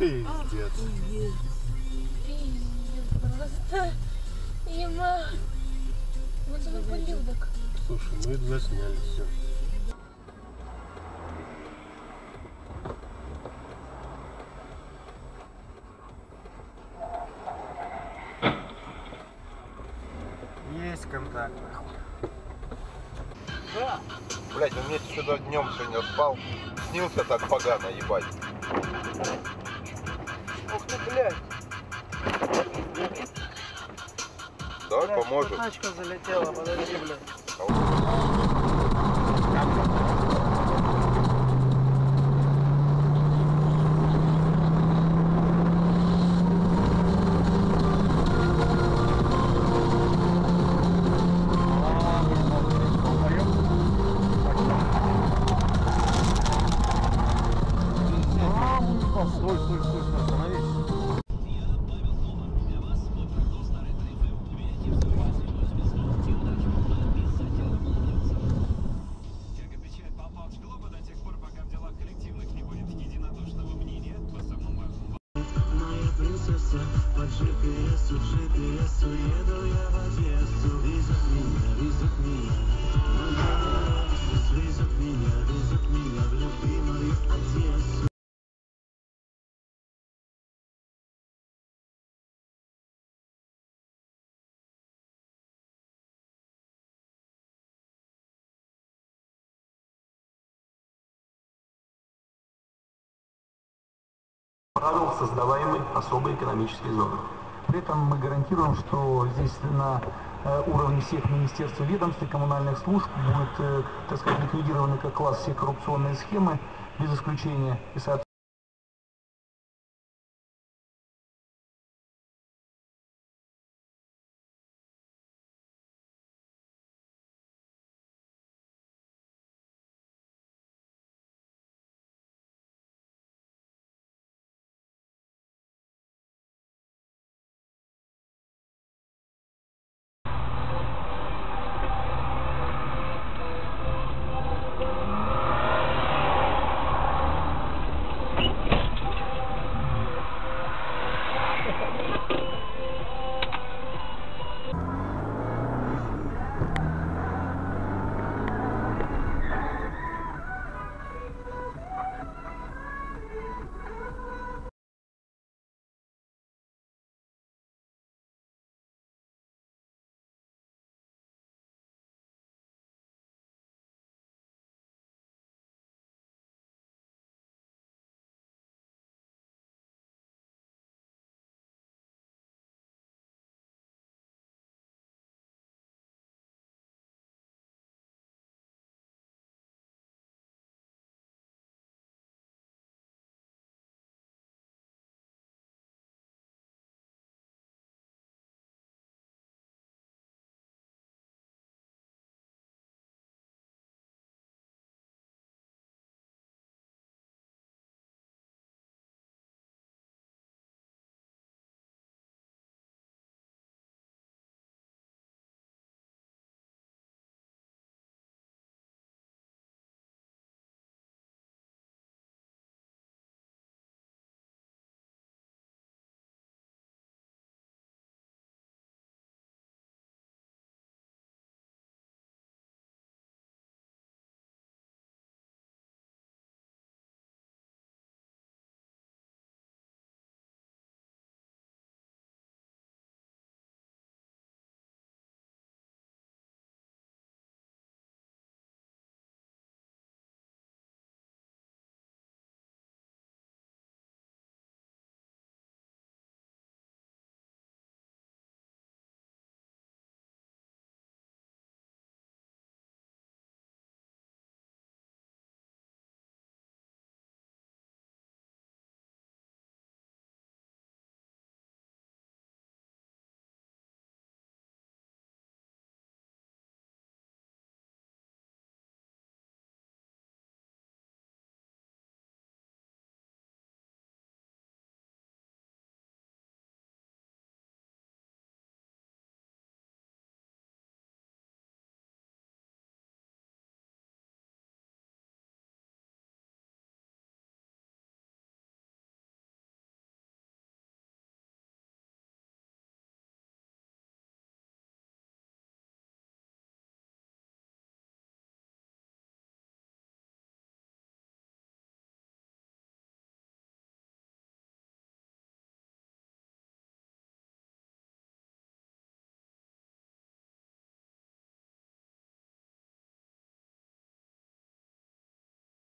Пиздец. Пиздец, просто. Ема. Вот он ублюдок. Слушай, мы это засняли все. Есть контакт. Да. Блять, он вместе сюда днем сегодня спал. Снился так погано, ебать. Ух ты, блядь. Давай Блядь, поможет. тачка залетела, подожди, блядь. Стой, остановись. Моя принцесса, по GPS-у еду я в Одессу. Везут меня, везут меня в любимую Одессу. Правил, создаваемой особой экономической зоны. При этом мы гарантируем, что здесь на уровне всех министерств и ведомств и коммунальных служб будет, так сказать, ликвидированы как класс все коррупционные схемы без исключения и